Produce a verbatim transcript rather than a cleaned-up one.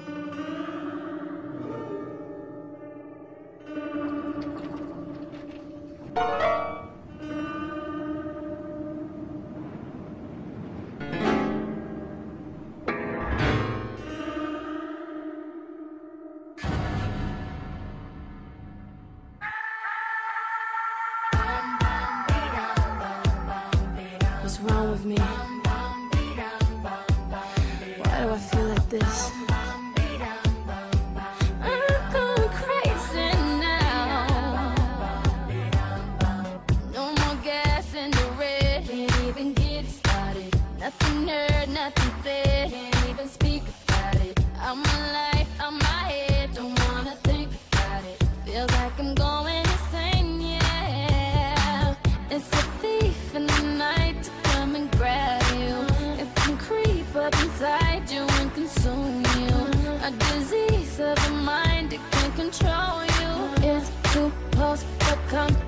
What's wrong with me? Why do I feel like this? I'm going crazy now. No more gas in the red. Can't even get it started. Nothing heard, nothing said. Can't even speak about it. I'm my life, I'm my head. Don't wanna think about it. Feels like I'm going insane, yeah. It's a thief in the night to come and grab you. It can creep up inside you and consume you. A disease of the mind, it can control you. It's too close, but come